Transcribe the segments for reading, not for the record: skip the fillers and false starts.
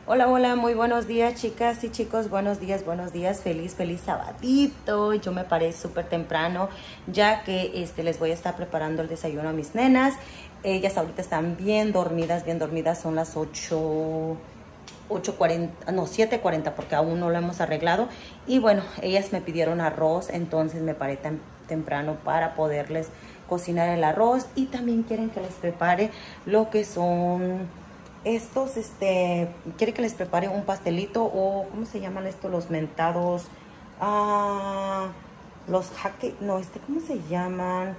Hola, hola, muy buenos días, chicas y chicos, buenos días, feliz sabadito. Yo me paré súper temprano, ya que les voy a estar preparando el desayuno a mis nenas. Ellas ahorita están bien dormidas, son las 8:40, no, 7:40, porque aún no lo hemos arreglado. Y bueno, ellas me pidieron arroz, entonces me paré tan temprano para poderles cocinar el arroz. Y también quieren que les prepare lo que son estos, quiere que les prepare un pastelito, o ¿cómo se llaman estos? Los mentados, los jaque, no, ¿cómo se llaman?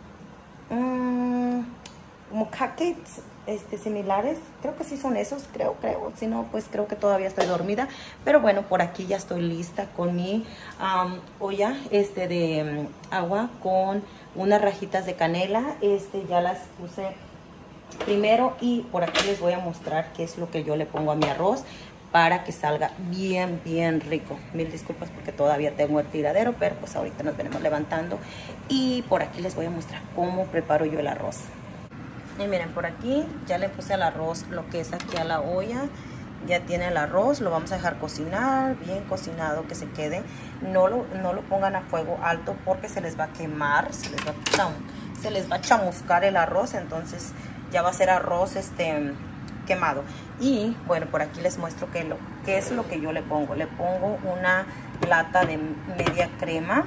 Como cupcakes, similares. Creo que sí son esos, creo. Si no, pues creo que todavía estoy dormida. Pero bueno, por aquí ya estoy lista con mi olla, de agua con unas rajitas de canela. Ya las puse primero, y por aquí les voy a mostrar qué es lo que yo le pongo a mi arroz para que salga bien rico. Mil disculpas porque todavía tengo el tiradero, pero pues ahorita nos venimos levantando. Y por aquí les voy a mostrar cómo preparo yo el arroz. Y miren, por aquí ya le puse al arroz lo que es aquí a la olla. Ya tiene el arroz, lo vamos a dejar cocinar, bien cocinado, que se quede. No lo pongan a fuego alto porque se les va a quemar, se les va a chamuscar el arroz, entonces ya va a ser arroz quemado. Y bueno, por aquí les muestro qué es lo que yo le pongo. Le pongo una lata de media crema,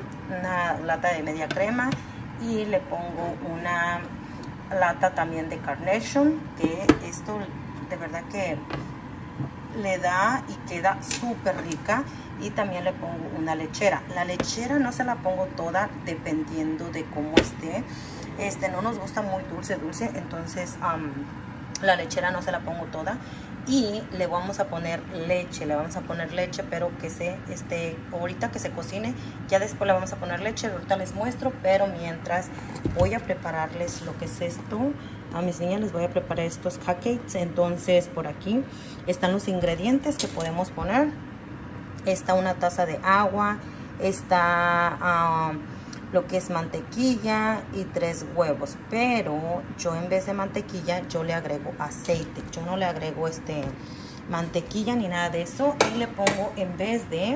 y le pongo una lata también de Carnation, que esto de verdad que le da y queda súper rica. Y también le pongo una lechera. La lechera no se la pongo toda, dependiendo de cómo esté. No nos gusta muy dulce, entonces la lechera no se la pongo toda. Y le vamos a poner leche, pero que ahorita que se cocine, ya después le vamos a poner leche. Ahorita les muestro, pero mientras voy a prepararles lo que es esto. A mis niñas les voy a preparar estos cupcakes. Entonces por aquí están los ingredientes que podemos poner. Está una taza de agua, está lo que es mantequilla y 3 huevos, pero yo en vez de mantequilla yo le agrego aceite. Yo no le agrego mantequilla ni nada de eso, y le pongo en vez de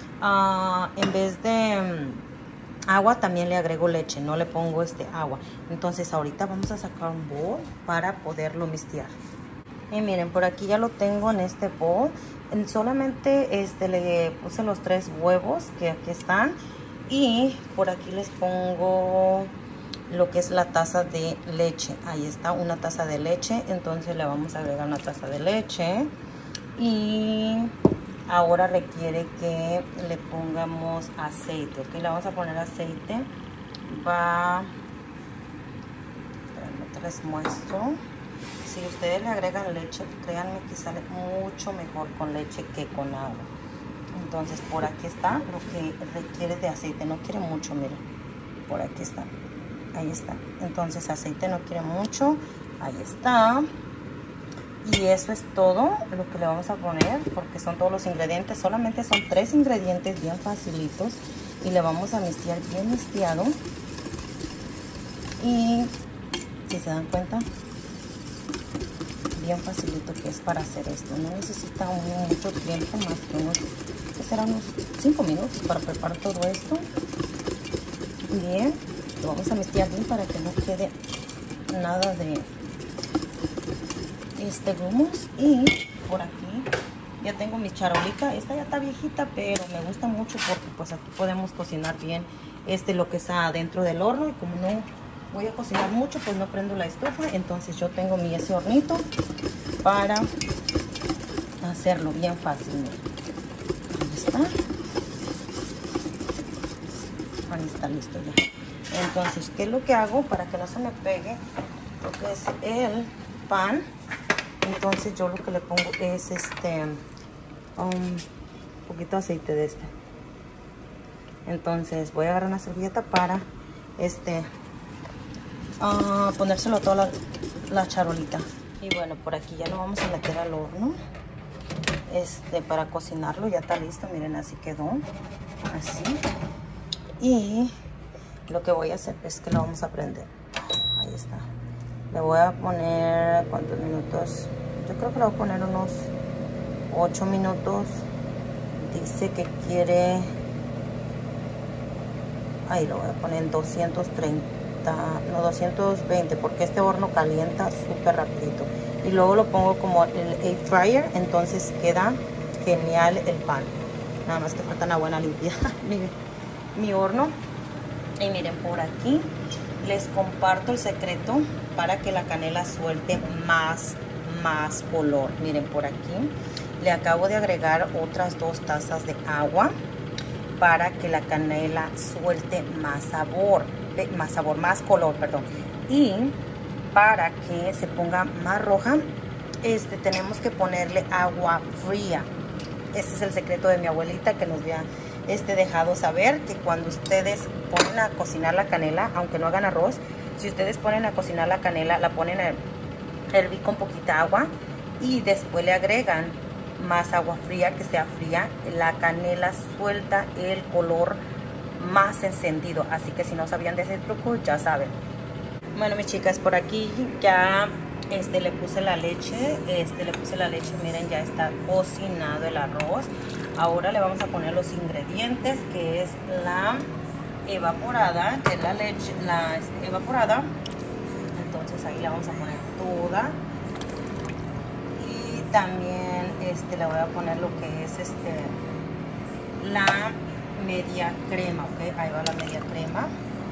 agua también le agrego leche, no le pongo agua. Entonces ahorita vamos a sacar un bowl para poderlo mixtear. Y miren, por aquí ya lo tengo en este bowl. Solamente le puse los 3 huevos que aquí están. Y por aquí les pongo lo que es la taza de leche. Ahí está, una taza de leche. Entonces le vamos a agregar una taza de leche. Y ahora requiere que le pongamos aceite. Ok, le vamos a poner aceite. Les muestro. Si ustedes le agregan leche, créanme que sale mucho mejor con leche que con agua. Entonces por aquí está lo que requiere de aceite. No quiere mucho, miren. Por aquí está. Ahí está. Entonces aceite no quiere mucho. Ahí está. Y eso es todo lo que le vamos a poner, porque son todos los ingredientes. Solamente son 3 ingredientes bien facilitos. Y le vamos a mixtear bien mixteado. Y si se dan cuenta, bien facilito que es para hacer esto. No necesita mucho tiempo, más que unos 5 minutos para preparar todo esto. Bien, lo vamos a mezclar bien para que no quede nada de grumos. Y por aquí ya tengo mi charolita. Esta ya está viejita, pero me gusta mucho porque pues aquí podemos cocinar bien lo que está dentro del horno. Y como no voy a cocinar mucho, pues no prendo la estufa. Entonces yo tengo ese hornito para hacerlo bien fácil. Ahí está. Ahí está listo ya. Entonces, ¿qué es lo que hago para que no se me pegue lo que es el pan? Entonces yo lo que le pongo es un poquito de aceite de Entonces voy a agarrar una servilleta para ponérselo a toda la charolita. Y bueno, por aquí ya lo vamos a meter al horno para cocinarlo. Ya está listo, miren, así quedó, así. Y lo que voy a hacer es que lo vamos a prender. Ahí está. Le voy a poner, ¿cuántos minutos? Yo creo que le voy a poner unos 8 minutos. Dice que quiere... Ahí lo voy a poner en 230, no 220, porque este horno calienta súper rapidito. Y luego lo pongo como el air fryer, entonces queda genial el pan. Nada más que falta una buena limpieza. Miren mi horno. Y miren, por aquí les comparto el secreto para que la canela suelte más color. Miren, por aquí le acabo de agregar otras 2 tazas de agua para que la canela suelte más color, perdón. Y para que se ponga más roja, tenemos que ponerle agua fría. Ese es el secreto de mi abuelita, que nos había dejado saber que cuando ustedes ponen a cocinar la canela, aunque no hagan arroz, si ustedes ponen a cocinar la canela, la ponen a hervir con poquita agua y después le agregan más agua fría, que sea fría, la canela suelta el color más encendido. Así que si no sabían de ese truco, ya saben. Bueno, mis chicas, por aquí ya le puse la leche, miren, ya está cocinado el arroz. Ahora le vamos a poner los ingredientes, que es la evaporada, que es la leche, evaporada. Entonces ahí la vamos a poner toda. Y también le voy a poner lo que es la media crema, ok, ahí va la media crema.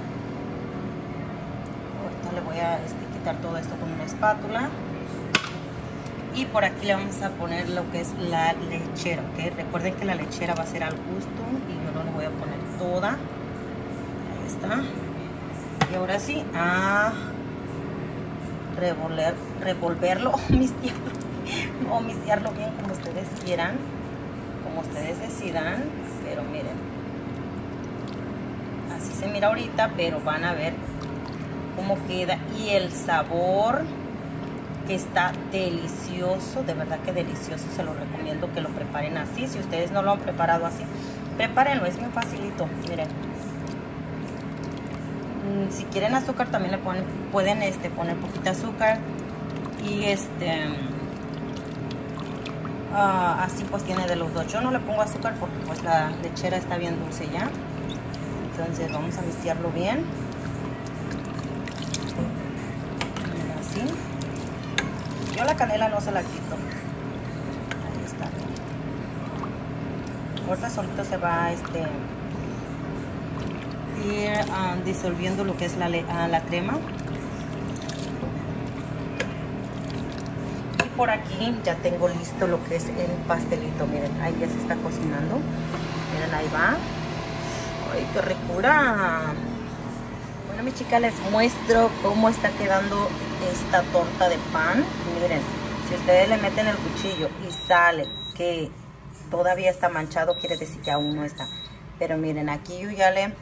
Ahorita le voy a quitar todo esto con una espátula. Y por aquí le vamos a poner lo que es la lechera, ok. Recuerden que la lechera va a ser al gusto y yo no le voy a poner toda. Ahí está. Y ahora sí, a revolverlo o mixtearlo bien, como ustedes quieran, como ustedes decidan. Pero miren, así se mira ahorita, pero van a ver cómo queda. Y el sabor, que está delicioso, de verdad que delicioso. Se lo recomiendo que lo preparen así. Si ustedes no lo han preparado así, prepárenlo, es bien facilito. Miren, si quieren azúcar también le pueden poner poquita azúcar. Y así pues tiene de los dos. Yo no le pongo azúcar porque pues la lechera está bien dulce ya. Entonces vamos a mixtearlo bien. Así. Yo la canela no se la quito. Ahí está. Ahorita solito se va a ir disolviendo lo que es la crema. Y por aquí ya tengo listo lo que es el pastelito. Miren, ahí ya se está cocinando. Miren, ahí va. ¡Ay, qué ricura! Bueno, mis chicas, les muestro cómo está quedando esta torta de pan. Miren, si ustedes le meten el cuchillo y sale que todavía está manchado, quiere decir que aún no está. Pero miren, aquí yo ya le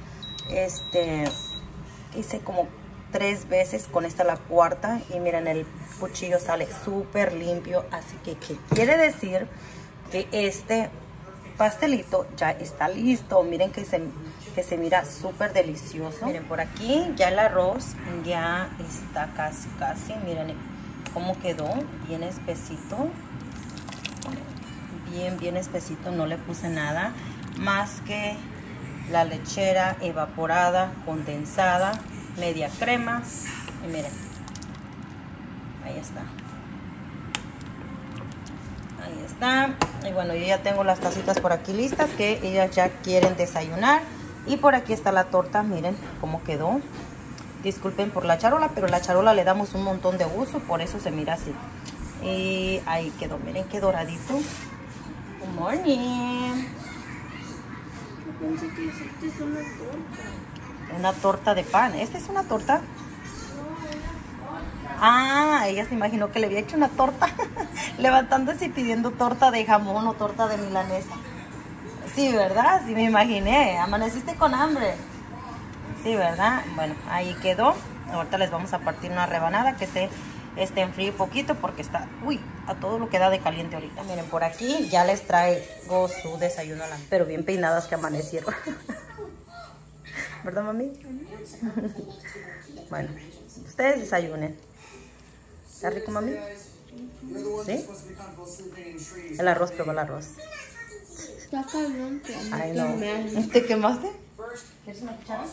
hice como 3 veces, con esta la cuarta, y miren, el cuchillo sale súper limpio. Así que quiere decir que este pastelito ya está listo. Miren que se mira súper delicioso. Miren, por aquí ya el arroz ya está casi. Miren cómo quedó, bien espesito. Bien espesito. No le puse nada más que la lechera evaporada, condensada, media crema. Y miren, ahí está. Ahí está. Y bueno, yo ya tengo las tacitas por aquí listas, que ellas ya quieren desayunar. Y por aquí está la torta, miren cómo quedó. Disculpen por la charola, pero la charola le damos un montón de uso, por eso se mira así. Y ahí quedó, miren qué doradito. Good morning. Yo pensé que esta es una torta. Una torta de pan. ¿Esta es una torta? Ah, ella se imaginó que le había hecho una torta. Levantándose y pidiendo torta de jamón o torta de milanesa. Sí, ¿verdad? Sí, me imaginé. Amaneciste con hambre. Sí, ¿verdad? Bueno, ahí quedó. Ahorita les vamos a partir una rebanada que se enfríe poquito, porque está, a todo lo que da de caliente ahorita. Miren, por aquí ya les traigo su desayuno, pero bien peinadas que amanecieron. ¿Verdad, mami? Bueno, ustedes desayunen. ¿Está rico, mami? ¿Sí? El arroz, prueba el arroz. Está caliente. Ay, no. ¿Te quemaste? ¿Quieres una cuchara?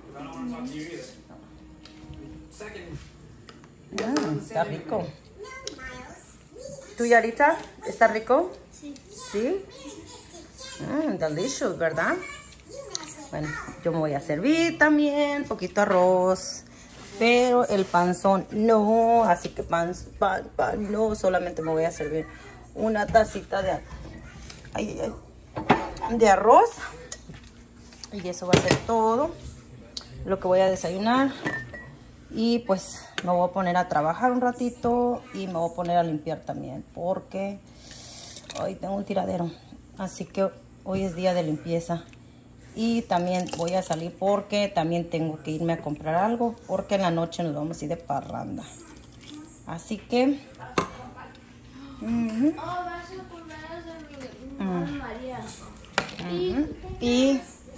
Está rico. ¿Tú, Yaritza? ¿Está rico? Sí. ¿Sí? Delicious, ¿verdad? Bueno, yo me voy a servir también poquito arroz, pero el panzón no, así que pan no, solamente me voy a servir una tacita de arroz y eso va a ser todo lo que voy a desayunar. Y pues me voy a poner a trabajar un ratito y me voy a poner a limpiar también porque hoy tengo un tiradero, así que hoy es día de limpieza. Y también voy a salir porque también tengo que irme a comprar algo porque en la noche nos vamos a ir de parranda. Así que... Y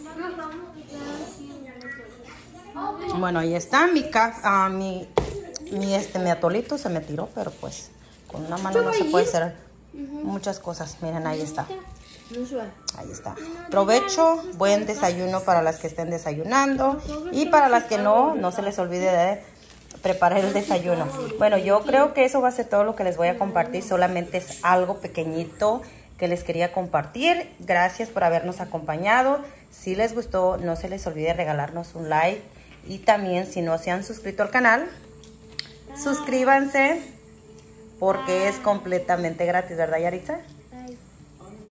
bueno, ahí está mi atolito se me tiró, pero pues con una mano no se puede hacer muchas cosas. Miren, ahí está. Ahí está. Provecho, buen desayuno para las que estén desayunando y para las que no se les olvide de preparar el desayuno. Bueno, yo creo que eso va a ser todo lo que les voy a compartir. Solamente es algo pequeñito que les quería compartir. Gracias por habernos acompañado. Si les gustó, no se les olvide regalarnos un like. Y también, si no se han suscrito al canal, suscríbanse porque es completamente gratis, ¿verdad, Yaritza?